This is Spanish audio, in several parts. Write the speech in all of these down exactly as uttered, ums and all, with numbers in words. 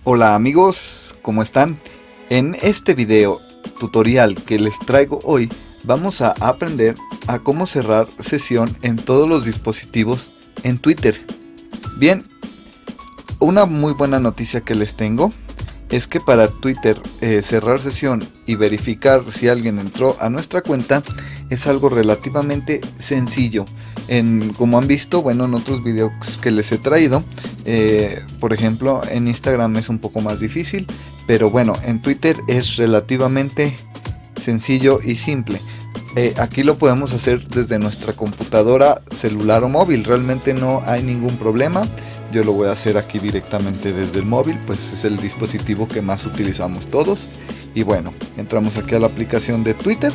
Hola amigos, ¿cómo están? En este video tutorial que les traigo hoy vamos a aprender a cómo cerrar sesión en todos los dispositivos en Twitter. Bien, una muy buena noticia que les tengo es que para Twitter eh, cerrar sesión y verificar si alguien entró a nuestra cuenta es algo relativamente sencillo. En, como han visto, bueno, en otros videos que les he traído, eh, por ejemplo en Instagram es un poco más difícil, pero bueno, en Twitter es relativamente sencillo y simple. Eh, aquí lo podemos hacer desde nuestra computadora, celular o móvil, realmente no hay ningún problema. Yo lo voy a hacer aquí directamente desde el móvil, pues es el dispositivo que más utilizamos todos. Y bueno, entramos aquí a la aplicación de Twitter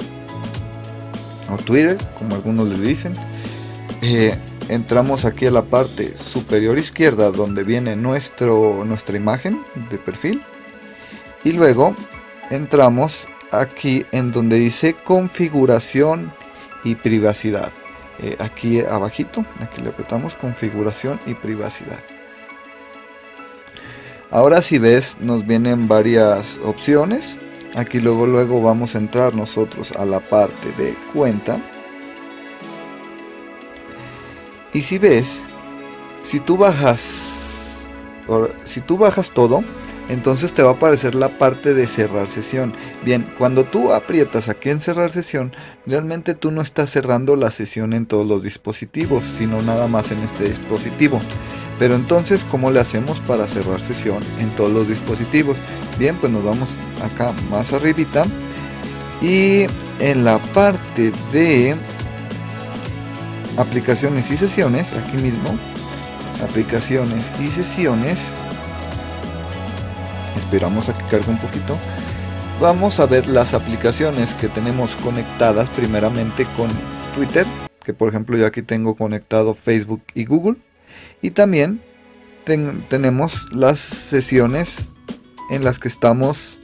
o Twitter, como algunos le dicen. Eh, entramos aquí a la parte superior izquierda donde viene nuestro, nuestra imagen de perfil. Y luego entramos aquí en donde dice configuración y privacidad. Eh, aquí abajito, aquí le apretamos configuración y privacidad. Ahora si ves, nos vienen varias opciones. Aquí luego luego vamos a entrar nosotros a la parte de cuenta. Y si ves, si tú bajas si tú bajas todo, entonces te va a aparecer la parte de cerrar sesión. Bien, cuando tú aprietas aquí en cerrar sesión, realmente tú no estás cerrando la sesión en todos los dispositivos, sino nada más en este dispositivo. Pero entonces, ¿cómo le hacemos para cerrar sesión en todos los dispositivos? Bien, pues nos vamos acá más arribita y en la parte de aplicaciones y sesiones, aquí mismo, aplicaciones y sesiones, esperamos a que cargue un poquito. Vamos a ver las aplicaciones que tenemos conectadas primeramente con Twitter, que por ejemplo yo aquí tengo conectado Facebook y Google, y también ten, tenemos las sesiones en las que estamos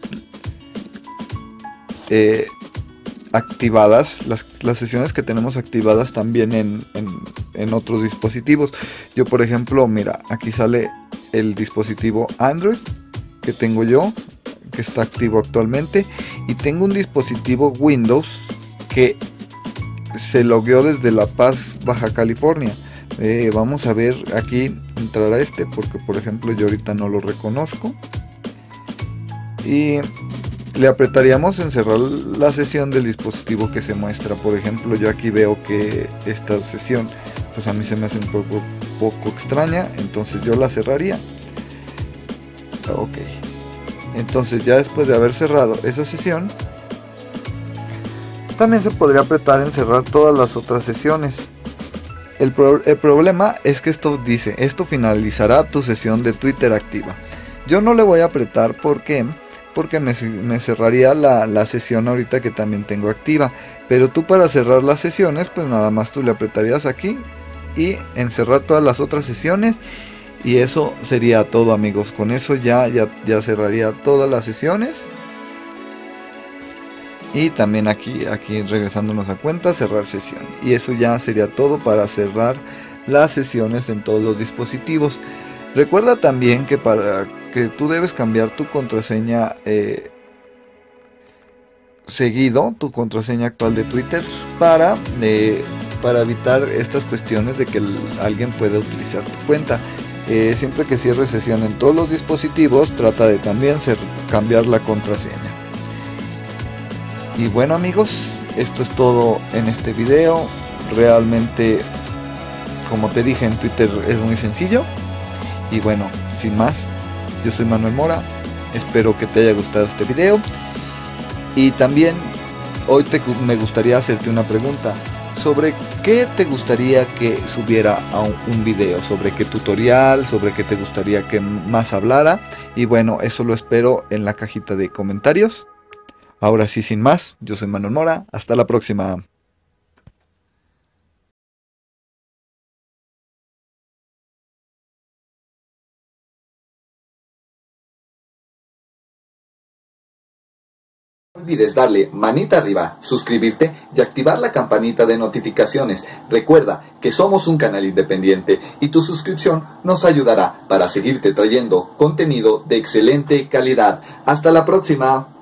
eh, activadas, las, las sesiones que tenemos activadas también en, en, en otros dispositivos. Yo por ejemplo, mira, aquí sale el dispositivo Android que tengo yo, que está activo actualmente, y tengo un dispositivo Windows que se logueó desde La Paz, Baja California. Eh, vamos a ver, aquí entrar a este porque por ejemplo yo ahorita no lo reconozco, y le apretaríamos en cerrar la sesión del dispositivo que se muestra. Por ejemplo, yo aquí veo que esta sesión pues a mí se me hace un poco, poco extraña, entonces yo la cerraría. Ok, entonces ya después de haber cerrado esa sesión, también se podría apretar en cerrar todas las otras sesiones. El, pro el problema es que esto dice, esto finalizará tu sesión de Twitter activa. Yo no le voy a apretar, ¿por qué? Porque me, me cerraría la, la sesión ahorita que también tengo activa. Pero tú para cerrar las sesiones, pues nada más tú le apretarías aquí y en cerrar todas las otras sesiones. Y eso sería todo, amigos. Con eso ya, ya, ya cerraría todas las sesiones. Y también aquí, aquí regresándonos a cuenta, cerrar sesión. Y eso ya sería todo para cerrar las sesiones en todos los dispositivos. Recuerda también que para que tú debes cambiar tu contraseña eh, seguido, tu contraseña actual de Twitter, para, eh, para evitar estas cuestiones de que el, alguien pueda utilizar tu cuenta. Eh, siempre que cierres sesión en todos los dispositivos, trata de también ser, cambiar la contraseña. Y bueno amigos, esto es todo en este video. Realmente, como te dije, en Twitter es muy sencillo. Y bueno, sin más, yo soy Manuel Mora, espero que te haya gustado este video. Y también hoy te, me gustaría hacerte una pregunta sobre qué te gustaría que subiera a un, un video, sobre qué tutorial, sobre qué te gustaría que más hablara. Y bueno, eso lo espero en la cajita de comentarios. Ahora sí, sin más, yo soy Manuel Mora, hasta la próxima. No olvides darle manita arriba, suscribirte y activar la campanita de notificaciones. Recuerda que somos un canal independiente y tu suscripción nos ayudará para seguirte trayendo contenido de excelente calidad. Hasta la próxima.